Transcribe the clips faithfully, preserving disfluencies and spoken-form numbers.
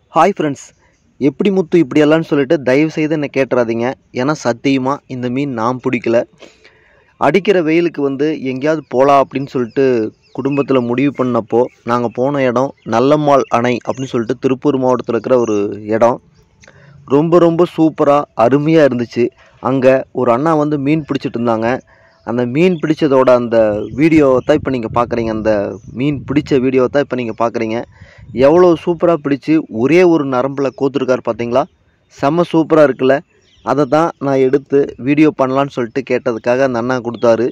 Hi friends, எப்படி முத்து இப்படி எல்லாம்னு சொல்லிட்டு தயவு செய்து என்னை கேட்டுறாதீங்க. ஏன்னா சத்தியமாக இந்த மீன் நான் பிடிக்கல. அடிக்கிற வெயிலுக்கு வந்து எங்கேயாவது போகலாம் அப்படின்னு சொல்லிட்டு குடும்பத்தில் முடிவு பண்ணப்போ நாங்கள் போன இடம் நல்லம்மாள் அணை அப்படின்னு சொல்லிட்டு திருப்பூர் மாவட்டத்தில் இருக்கிற ஒரு இடம். ரொம்ப ரொம்ப சூப்பராக அருமையாக இருந்துச்சு. அங்கே ஒரு அண்ணா வந்து மீன் பிடிச்சிட்டு இருந்தாங்க. அந்த மீன் பிடிச்சதோட அந்த வீடியோவை தான் இப்போ நீங்கள் பார்க்குறீங்க. அந்த மீன் பிடிச்ச வீடியோவை தான் இப்போ நீங்கள் பார்க்குறீங்க. எவ்வளோ சூப்பராக பிடிச்சி ஒரே ஒரு நரம்பில் கோத்துருக்கார் பார்த்தீங்களா? செம்ம சூப்பராக இருக்குல்ல? அதை தான் நான் எடுத்து வீடியோ பண்ணலான்னு சொல்லிட்டு கேட்டதுக்காக அந்த அண்ணா கொடுத்தாரு.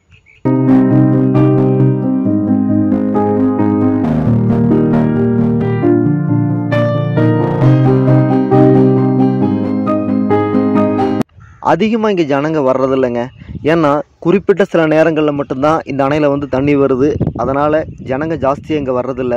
அதிகமாக இங்கே ஜனங்க வர்றதில்லைங்க. ஏன்னா குறிப்பிட்ட சில நேரங்களில் மட்டும்தான் இந்த அணையில் வந்து தண்ணி வருது. அதனால் ஜனங்க ஜாஸ்தியாக இங்கே வர்றதில்லை.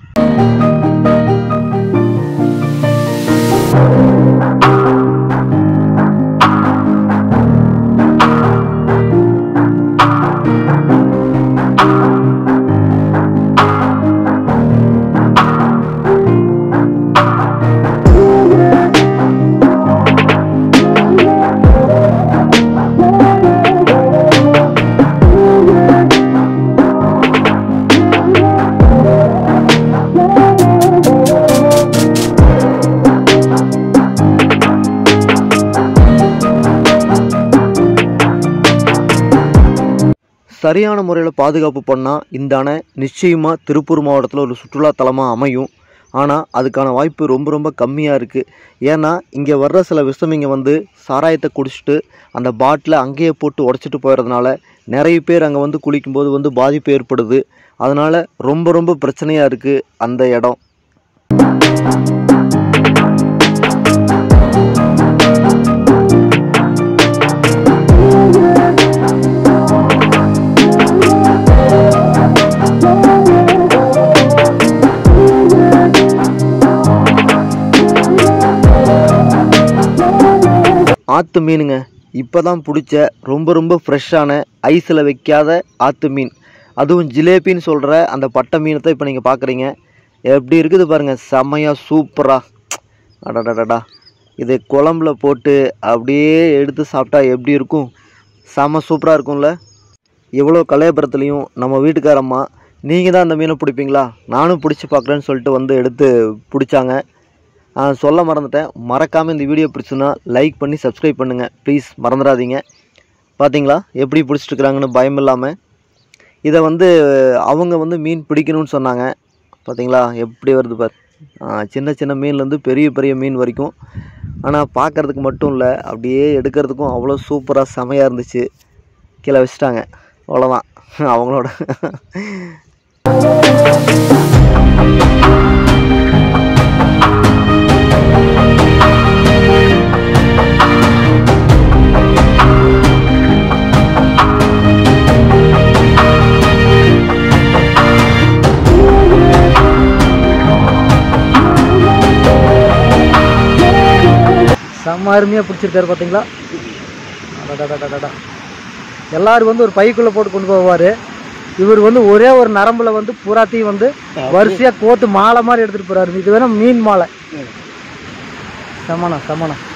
சரியான முறையில் பாதுகாப்பு பண்ணால் இந்த அணை நிச்சயமாக திருப்பூர் மாவட்டத்தில் ஒரு சுற்றுலாத்தலமாக அமையும். ஆனால் அதுக்கான வாய்ப்பு ரொம்ப ரொம்ப கம்மியாக இருக்குது. ஏன்னா இங்கே வர்ற சில விஷமிங்க வந்து சாராயத்தை குடிச்சிட்டு அந்த பாட்டிலை அங்கேயே போட்டு உடச்சிட்டு போயிடுறதுனால நிறைய பேர் அங்கே வந்து குளிக்கும்போது வந்து பாதிப்பு ஏற்படுது. அதனால் ரொம்ப ரொம்ப பிரச்சனையாக இருக்குது அந்த இடம். ஆற்று மீனுங்க, இப்போ தான் பிடிச்ச ரொம்ப ரொம்ப ஃப்ரெஷ்ஷான ஐஸில் வைக்காத ஆற்று மீன். அதுவும் ஜிலேபின்னு சொல்கிற அந்த பட்டை மீனை தான் இப்போ நீங்கள் பார்க்குறீங்க. எப்படி இருக்குது பாருங்கள், செம்மையாக சூப்பராக. அடடடடா, இது குழம்புல போட்டு அப்படியே எடுத்து சாப்பிட்டா எப்படி இருக்கும்? செம்ம சூப்பராக இருக்கும்ல. எவ்வளோ கலையபுரத்துலேயும் நம்ம வீட்டுக்காரம்மா நீங்கள் தான் அந்த மீனை பிடிப்பீங்களா, நானும் பிடிச்சி பார்க்குறேன்னு சொல்லிட்டு வந்து எடுத்து பிடிச்சாங்க. சொல்ல மறந்துட்டேன். மறக்காமல் இந்த வீடியோ பிடிச்சுன்னா லைக் பண்ணி சப்ஸ்கிரைப் பண்ணுங்கள் ப்ளீஸ், மறந்துடாதீங்க. பார்த்தீங்களா எப்படி பிடிச்சிட்ருக்குறாங்கன்னு பயம் இல்லாமல். இதை வந்து அவங்க வந்து மீன் பிடிக்கணும்னு சொன்னாங்க. பார்த்தீங்களா எப்படி வருது பார். சின்ன சின்ன மீன்லேருந்து பெரிய பெரிய மீன் வரைக்கும். ஆனால் பார்க்குறதுக்கு மட்டும் இல்லை, அப்படியே எடுக்கிறதுக்கும் அவ்வளோ சூப்பராக செமையாக இருந்துச்சு. கீழே வச்சுட்டாங்க, அவ்வளோதான் அவங்களோட. செம்ம அருமையாக பிடிச்சிருக்காரு பார்த்தீங்களா? அடடடடடா, எல்லோரும் வந்து ஒரு பைக்குள்ளே போட்டு கொண்டு போவார். இவர் வந்து ஒரே ஒரு நரம்பில் வந்து பூராத்தையும் வந்து வரிசையாக கோத்து மாலை மாதிரி எடுத்துகிட்டு போகிறாரு. இது வேணும் மீன் மாலை. சமணம் சமணம்.